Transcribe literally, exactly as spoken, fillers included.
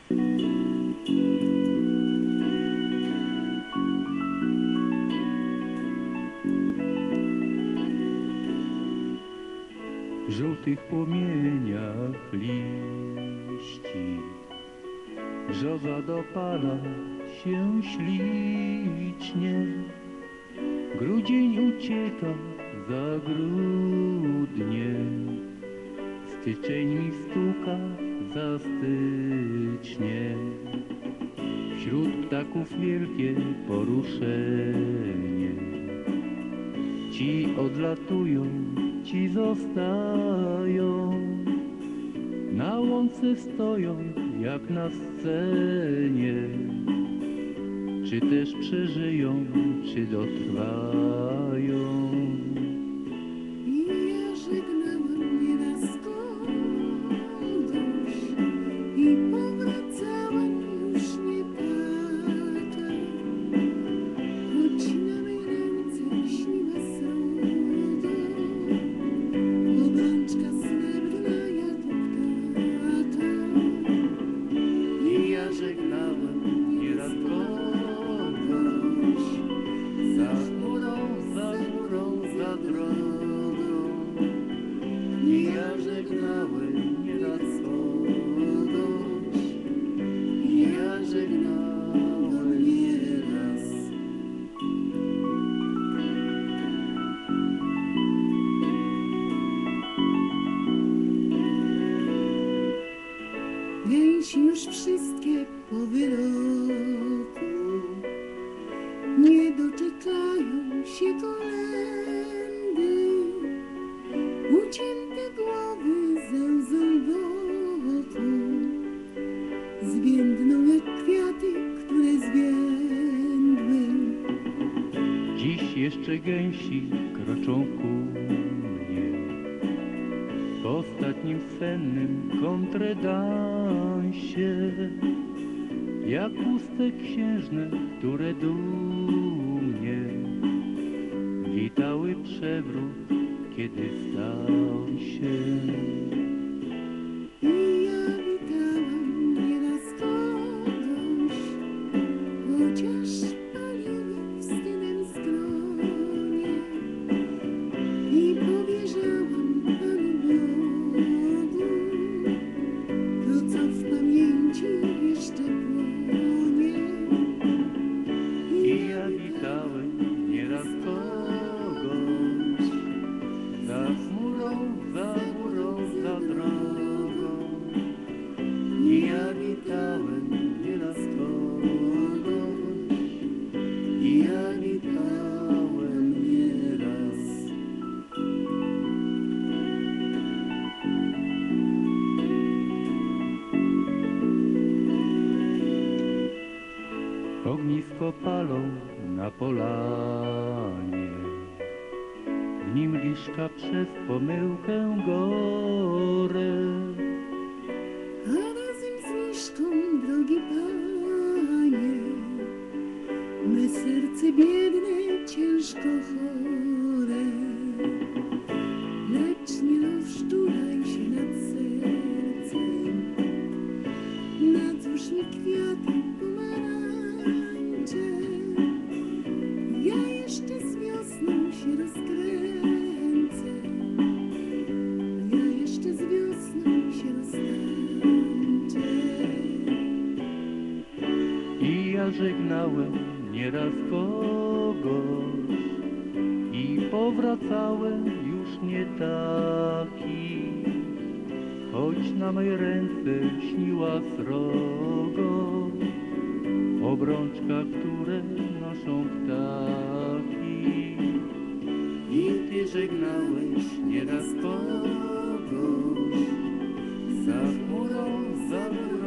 W żółtych płomieniach liści brzoza dopala się ślicznie. Grudzień ucieka za grudnie, styczeń mi stuka za stycznie. Wśród ptaków wielkie poruszenie, ci odlatują, ci zostają, na łące stoją jak na scenie. Czy też przeżyją, czy dotrwają? I ja żegnałam nieraz kogoś i powracałam już nie taka, choć na mej ręce śniła srogo, obrączka srebrna jak ptaka. I ja żegnałem nieraz kogoś, za chmurą, za górą, za drogą. I ja żegnałem nieraz kogoś, i ja żegnałem nieraz. Gęsi już wszystkie po wyroku nie doczekają się kolędy. Ucięte głowy ze łzą wokół zwiędną jak kwiaty, które zwiędły. Dziś jeszcze gęsi kroczą ku mnie, w ostatnim sennym kontredansie, jak puste księżne, które dumnie witały przewrót, kiedy stał się. I ja witałam nieraz kogoś, chociaż paliły wstydem skronie, i powierzałam Panu Bogu to, co w pamięci jeszcze płonie. I ja witałem nieraz kogoś, za chmurą, za górą, za drogą. I ja witałem nieraz kogoś, i ja witałem nieraz. Ognisko palą na polanie, w nim liszka przez pomyłkę gore. A razem z miszką, drogi Panie, me serce biedne, ciężko chore. Lecz nie rozczulaj się nad sercem, nadzóż mi kwiaty pomarańcze. Ja jeszcze z wiosną się rozkręcę, ja jeszcze z wiosną się roztańczę. I ja żegnałem nieraz kogoś i powracałem już nie taki, choć na mej ręce śniła srogo, obrączka, które noszą ptaki. I ty żegnałeś nieraz kogoś, za chmurą, za górą,